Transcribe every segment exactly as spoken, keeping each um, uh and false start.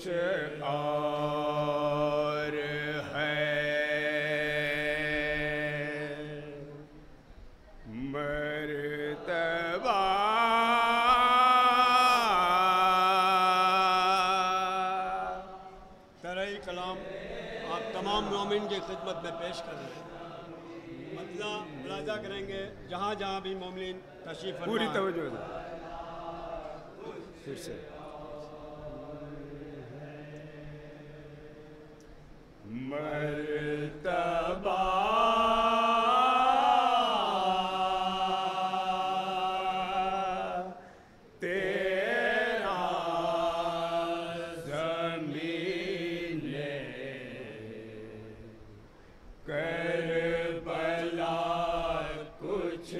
और है। मर्तबा तरई कलाम आप तमाम मोमिन की खिदमत में पेश कर रहे हैं। मतलब मुलाजा करेंगे जहाँ जहाँ भी मोमिन तशरीफ पूरी तवज्जो दो। फिर से मर्तबा तेरा ज़मीने करबला कुछ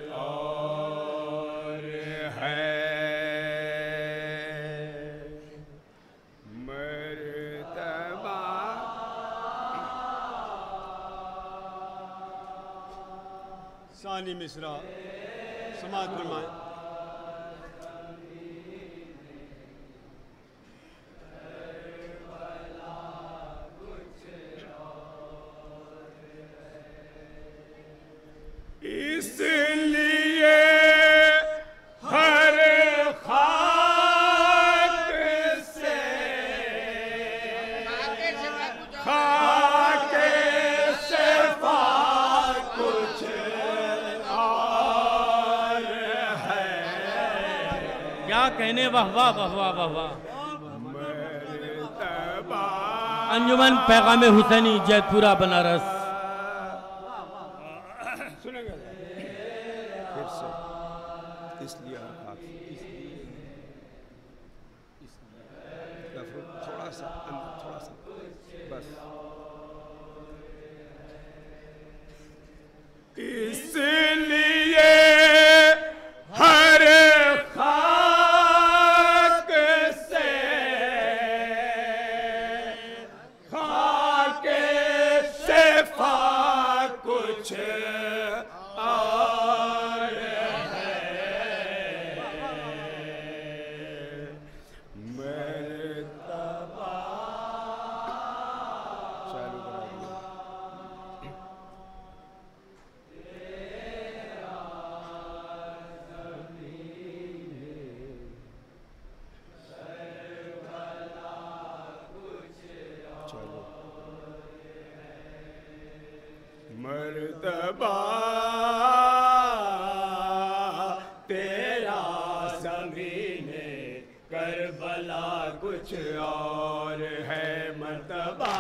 और है। मर्तबा सानी मिसरा समाज फरमाए। इसलिए हर खाक से खाक से कुछ और है। क्या कहने, वाह वाह वाह वाह वाह वाह। मर्तबा अंजुमन पैगाम हुसैनी जयपुरा बनारस। सुनेंगे फिर से इसलिए हर खाक थोड़ा सा थोड़ा सा बस। इसलिए हर खाक से खाक से फा कुछ और है। मर्तबा चालू करा दिया। चलो मर्तबा तेरा ज़मीने करबला कुछ और है। मर्तबा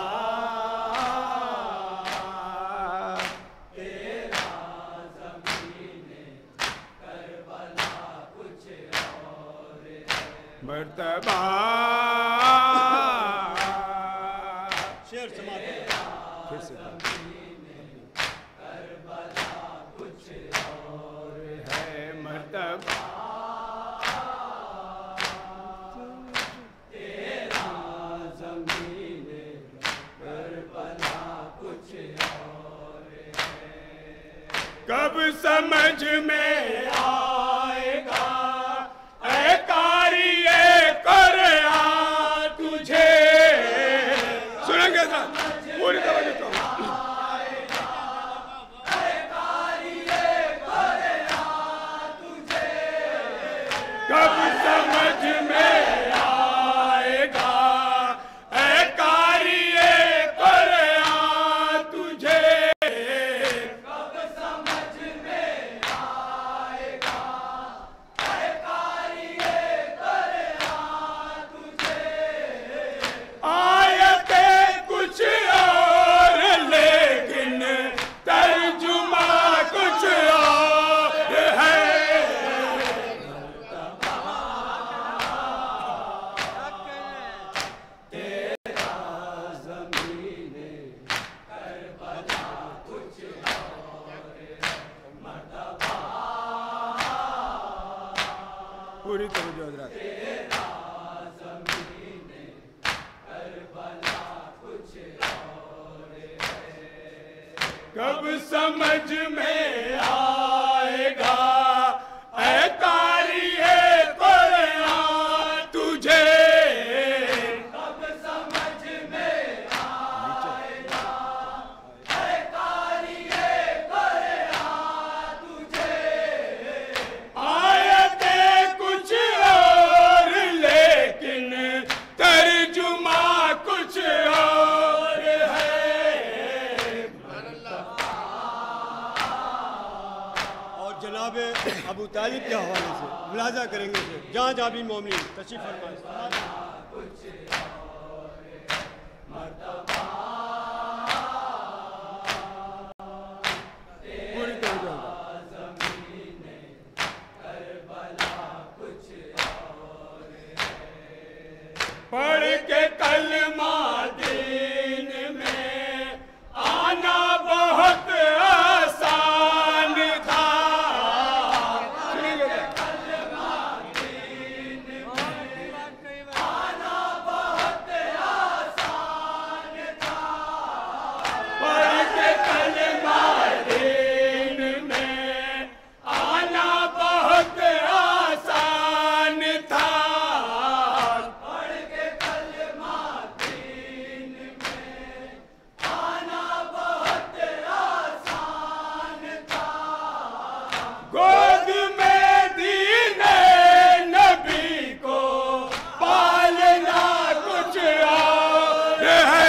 तेरा ज़मीने करबला कुछ और है। मर्तबा शेर समाज फिर से मर्तबा तेरा ज़मीने करबला कुछ और है। कब समझ में आएगा ऐ कारिए क़ुरआ तुझे। सुनेंगे सर पूरी तवज्जो तो। कब समझ में आएगा ऐ कारिए क़ुरआ तुझे। कब समझ में आएगा ऐ कारिए क़ुरआ तुझे। आयतें कुछ और लेकिन तर्जुमा कुछ और है। पूरी तवज्जो हज़रात। कब समझ में आएगा ऐ कारिए क़ुरआ तुझे। कब अबू तालिब के हवाले से मुलाजा करेंगे से जहाँ जहाँ भी मोमिन तशरीफ फरमाएं। पूरी तवज्जो पढ़ के कलमा दीन में आना बहुत आसान था। पढ़ के कलमा दीन में आना बहुत आसान था। गोद में दीने नबी को पालना कुछ और है।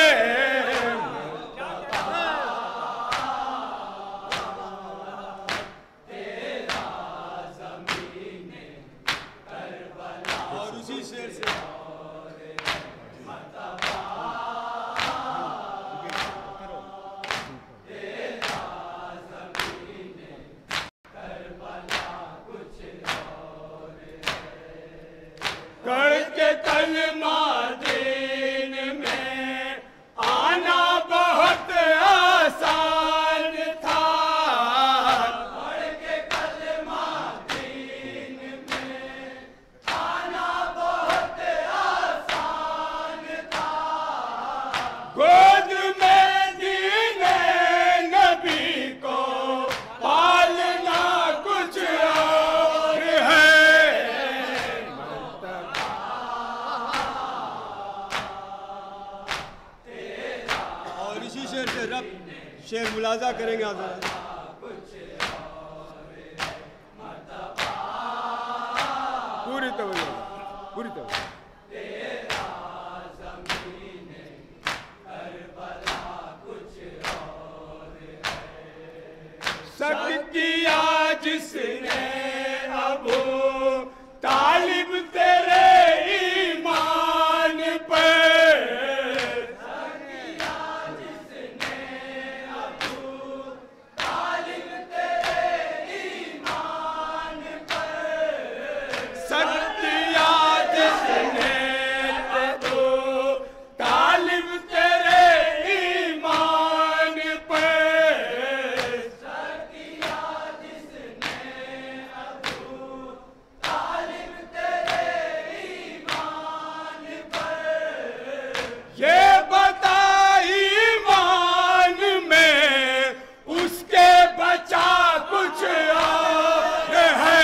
और उसी शेर से करके कलमा दीन में आना बहुत आसान था। करके कलमा दीन में आना बहुत आसान था। गोद में दीने नबी को पालना कुछ और है। और इसी शेर से रब शेर मुलाजा करेंगे आप पूरी तवज्जो पूरी तवज्जो शक किया जिसने अबू तालिब तेरे ईमान पर। सत्या जिसने अबू तालिब तेरे ईमान पर। सत्या जिसने अबू तालिब तेरे ईमान पर। ये बता ईमान में उसके बचा कुछ और है।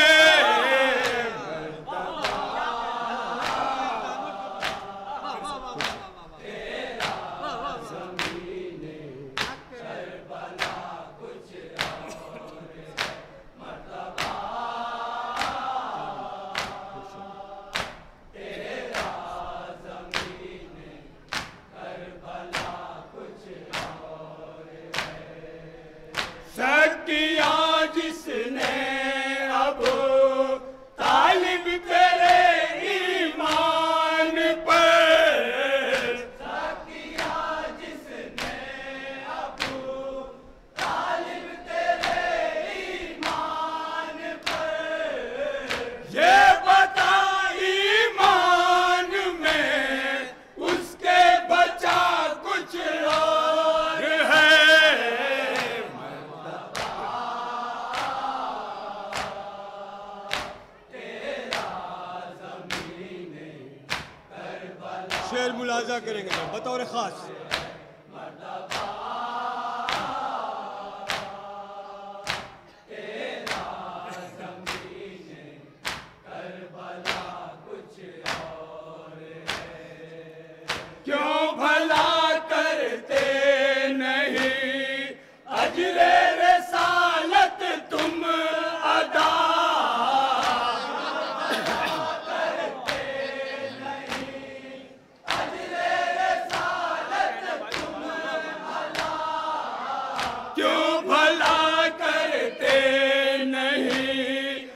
सकिया जिसने अबू तालिब तेरे ईमान पर। सकिया जिसने अबू तालिब तेरे ईमान पर। ये बता ईमान में उसके बचा कुछ और है। शेर मुलाजा करेंगे बतौर खास। क्यों भला करते नहीं अजरे रसालत तुम अदा। क्यों भला करते नहीं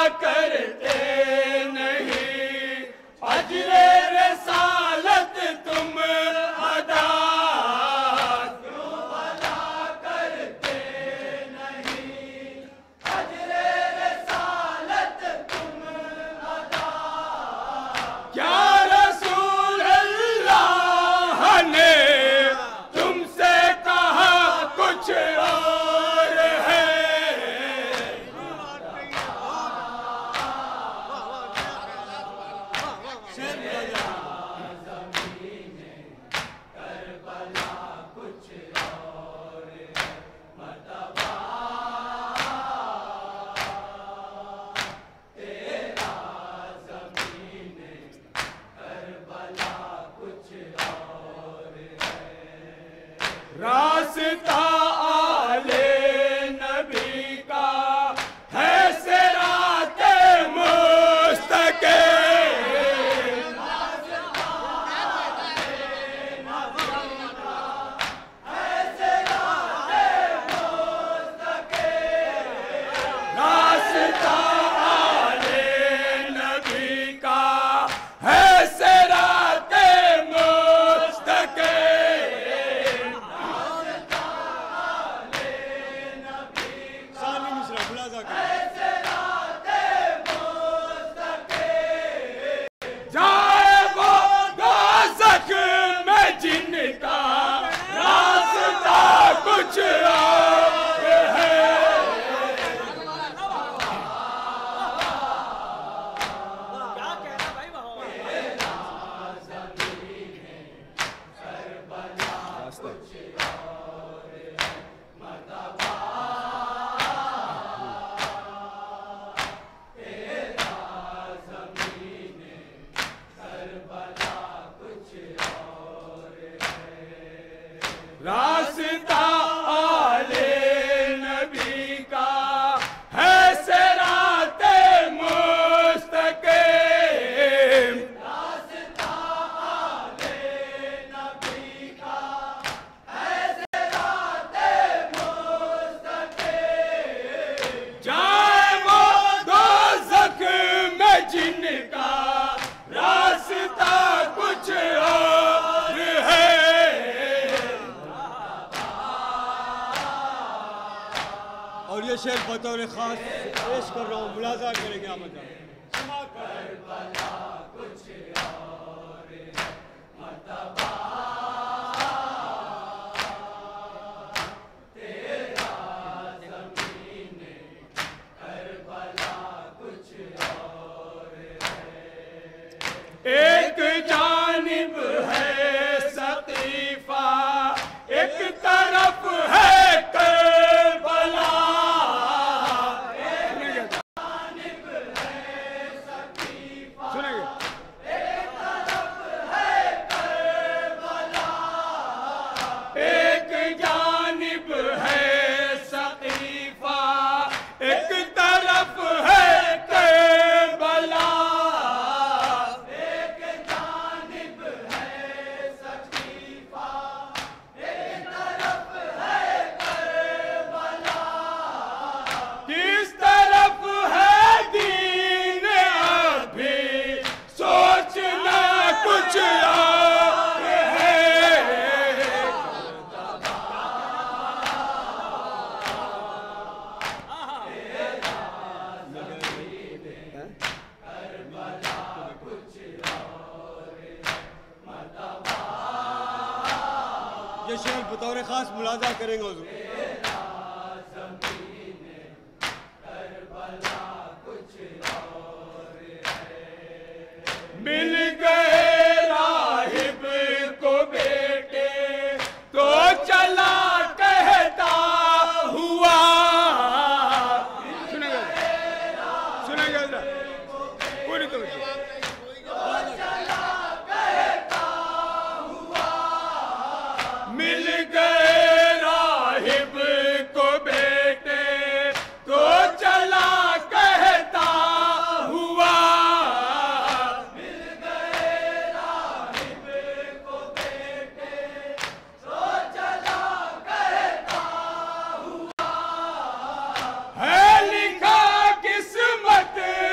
करते नहीं, अजरे रसालत तुम अदा क्यों भला करते नहीं, अजरे रसालत तुम अदा। क्या रसूल अल्लाह ने तुमसे कहा कुछ और है, रास्ता आले नबी का है सिराते मुस्तकीम, रास्ता आले नबी का है सिराते मुस्तकीम। साली मिश्रा मुलाजा करें। जाए वो दोज़ख में जिनका रास्ता कुछ और है, रास्ता आले नबी का है सिराते मुस्तकीम, रास्ता आले नबी का है सिराते मुस्तकीम। जाए वो दोज़ख में जिनका रास्ता कुछ और है, और ये शेर बतौर खास पेश कर रहा हूँ, मुलाजा करेंगे आप बता। एक जानिब है सकीफा, एक तरफ है करबला, सुनेंगे एक जानिब है सकीफा, एक तरफ है करबला, एक जानिब है सकीफा, एक तरफ है करबला। किस तरफ है दीन अभी सोचना कुछ और है, ये शेर बतौर खास मुलाजा करेंगे हुजूर। मिल गए राहिब को बेटे तो चला कहता हुआ, सुनेंगे सुनेंगे जरा पूरी तो मिल गए राहिब को बेटे तो चला कहता हुआ, मिल गए राहिब को बेटे तो चला कहता हुआ। है लिखा किस्मत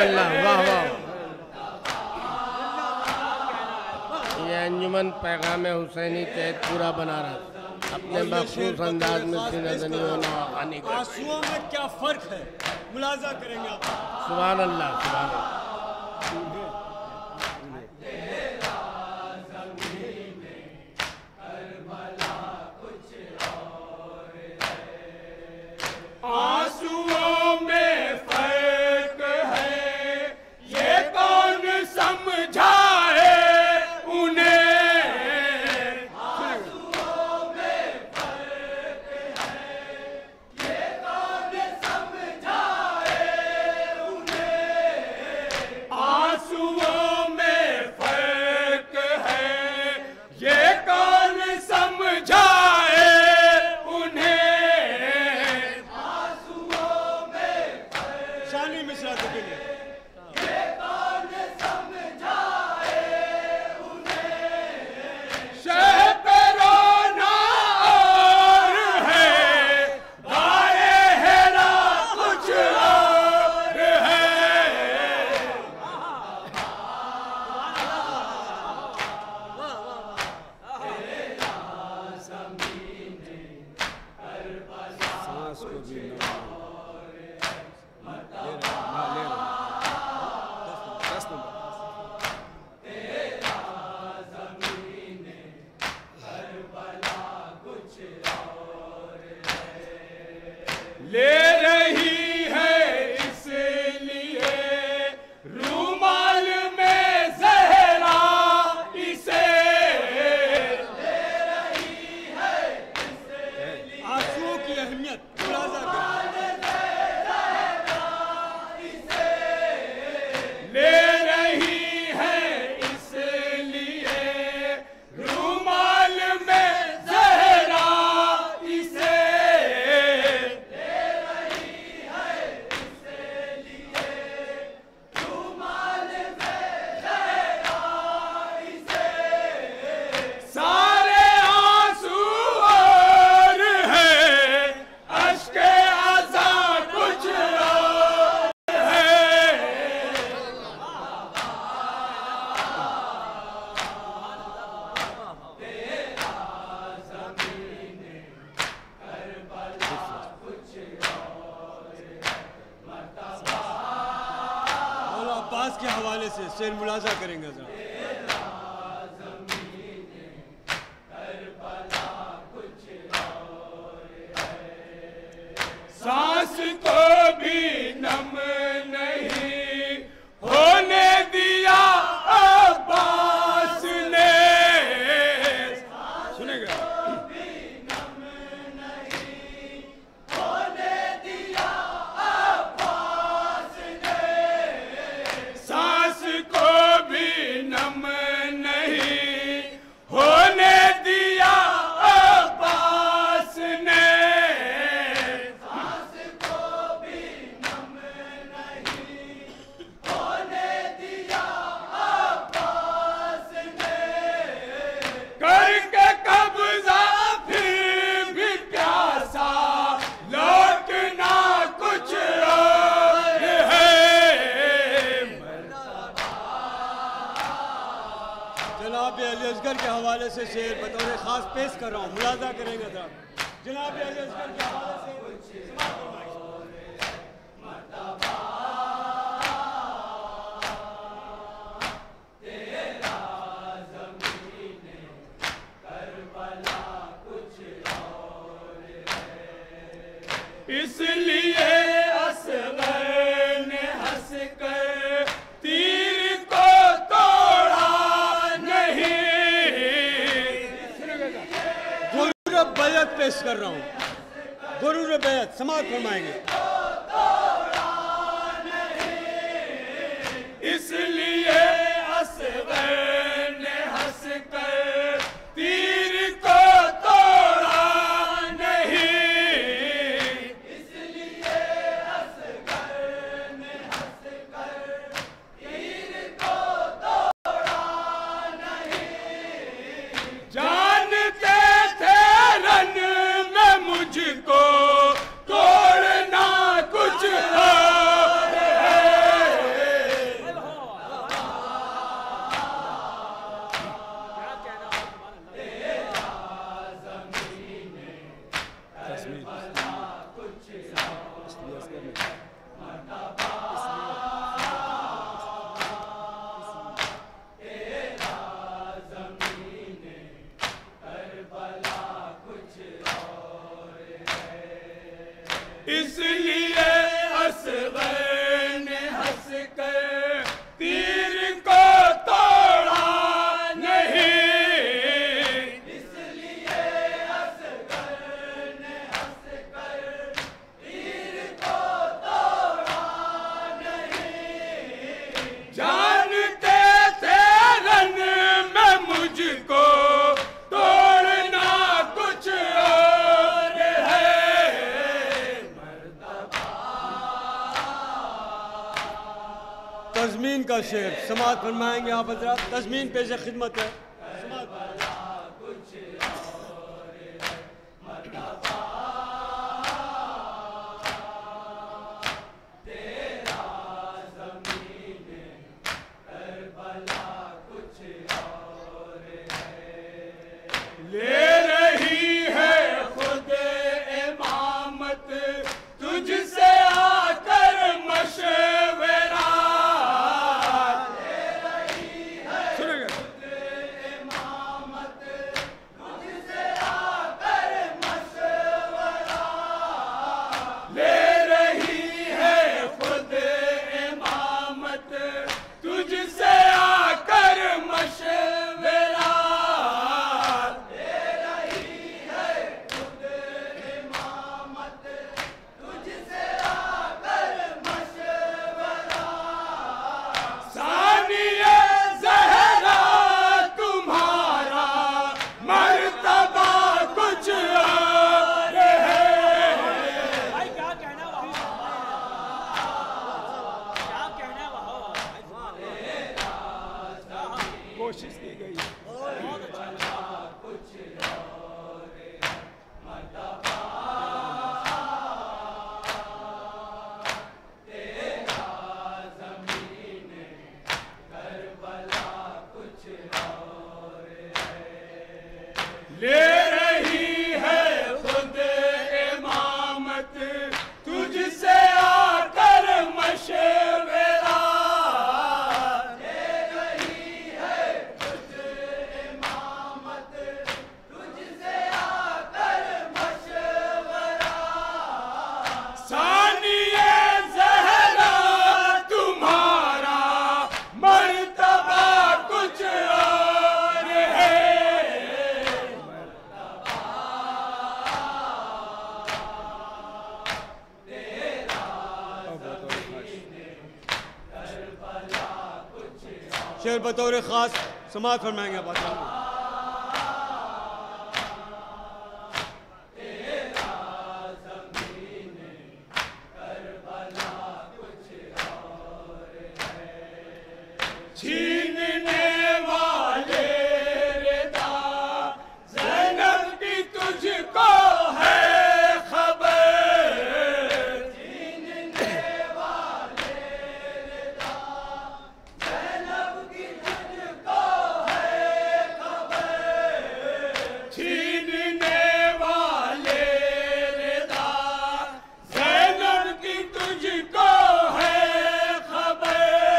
अल्लाह, वाह वाह। ये अंजुमन पैगाम हुसैनी तहत पूरा बनारस अपने मखसूस अंदाज में सीनदनी आने का। आंसुओं में क्या फर्क है मुलाजा करेंगे आप। सुभान अल्लाह, सुभान अल्लाह। आंसुओं में फर्क है ये कौन समझाए उन्हें। आंसुओं में फर्क है ये कौन समझाए उन्हें। आंसुओं में फर्क है ये कौन समझाए उन्हें। शानी मिश्रा के लिए ये कौन समझाए उन्हें। शह पे रोना और है गाए हेरा कुछ और है। सांस को भी दस नंबर ले रही है इसलिए रूमाल में जहरा इसे। ले रही है इसलिए आंसुओं की अहमियत मुलाजा करें। ले रही है इसलिए रूमाल में जहरा इसे। ले रही है इसलिए रूमाल में जहरा इसे। सारे आंसू और है अश्के आज़ा कुछ और है। मौला अब्बास के हवाले से शेर मुलाजा करेंगे जरा। सांस को भी नम नहीं होने दिया अब्बास ने। सुनेगा सांस को भी नम नहीं होने दिया अब्बास ने। करके कब्जा फिर भी प्यासा लौटना कुछ और है। जनाब अली असगर के हवाले से शेर बतौर खास पेश कर रहा हूँ, मुलाजा करेंगे जरा। जनाब अली असगर के हवाले से इसलिए असगर ने हंस कर तीर को तोड़ा नहीं। गुरूर बैत पेश कर रहा हूँ, गुरूर बैत समाअत फरमाएंगे। इसलिए असगर ने हंस कर तीर को तोड़ा नहीं। जानते थे रन में मुझको तोड़ना तज़मीन का शेर समाअत फरमाएंगे आप हजरात। तज़मीन पेश खिदमत है। कोशिश की गई। ले रही है खुद इमामत तुझसे आकर मशवरा, ले रही है खुद इमामत तुझसे आकर मशवरा, सानिए ज़हरा तुम्हारा मर्तबा कुछ और है। शेर बतौर खास समाअत फरमाएंगे आप हजरात। छीनने वाले रिदा ज़ैनब की तुझको है खबर, छीनने वाले रिदा ज़ैनब की तुझको है खबर, छीनने वाले रिदा ज़ैनब की तुझको है खबर,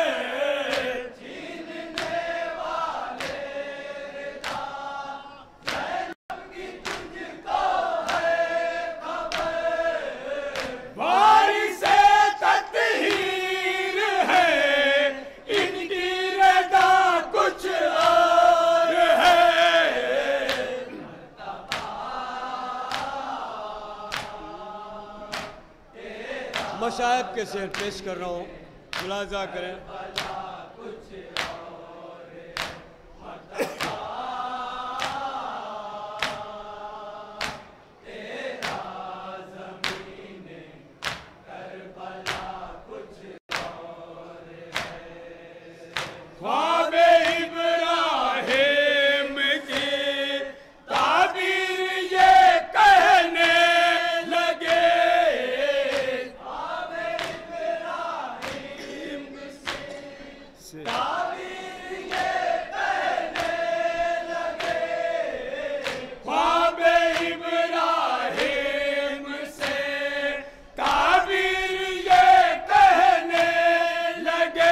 वारिसे तत्हीर है इनकी रदा कुछ और है। मशाइब के शेर पेश कर रहा हूँ, मुलाजा करें। ख्वाब इब्राहिम की ताबीर ये कहने लगे, ख्वाब इब्राहिम से ताबीर ये कहने लगे, ख्वाब इब्राहिम से ताबीर ये कहने लगे,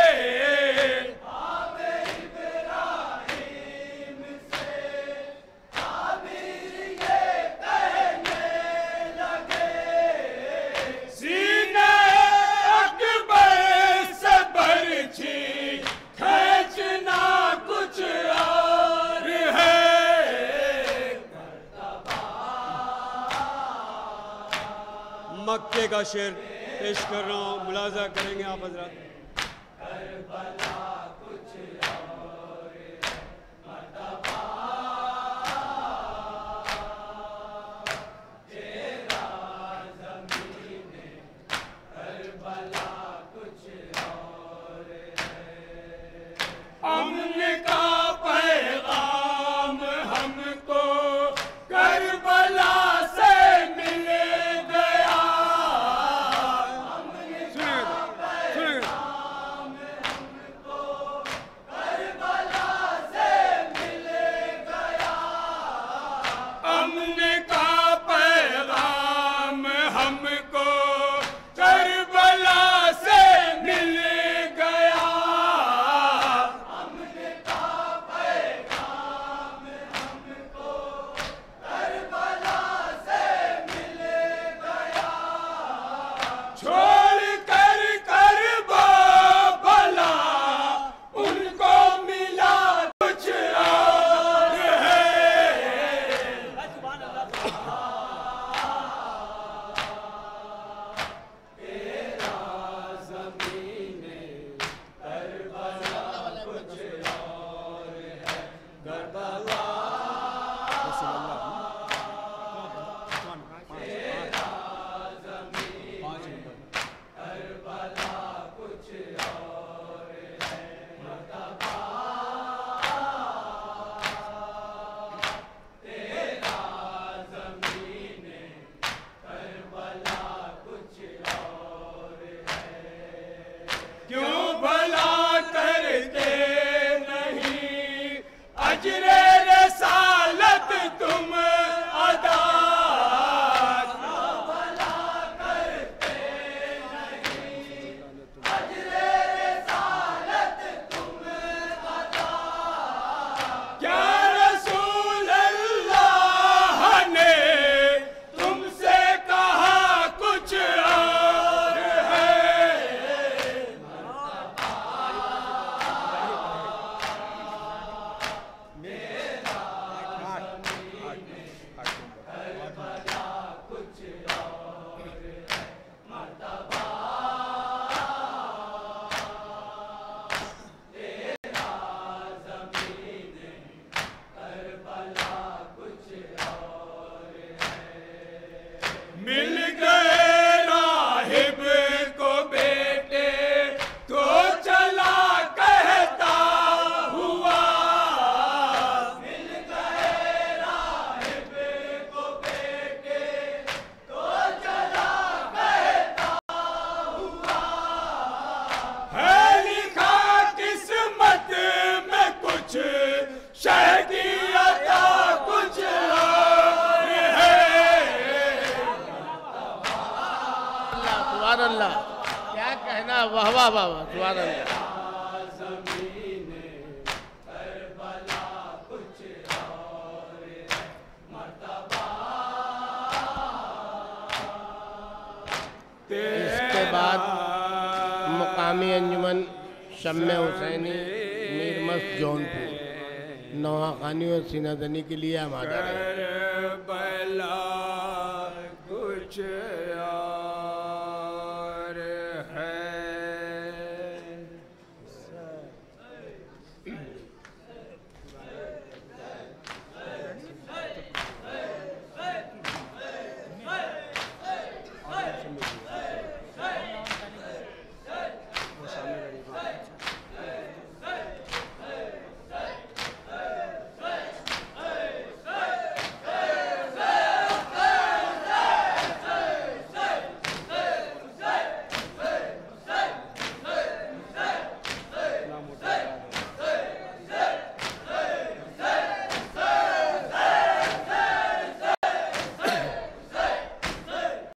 सीने अकबर से बरछी खींचना कुछ और है। मक्के का शेर पेश कर रहा हूँ, मुलाजा करेंगे आप हजरात। करबला कुछ और अजरे रसालत तुम अदा मिल गए राहिब को बेटे तो चला कहता हुआ मिल गए राहिब को बेटे तो चला कहता हुआ है लिखा किस्मत में कुछ शह की अता कुछ अल्लाह, क्या कहना, वाह वाह वाह वाह, सुभान अल्लाह। इसके बाद मुकामी अंजुमन शम्मे हुसैनी मीरमस जौनपुर नवाखानी और सीनादनी के लिए हम आ जा रहे हैं। कुछ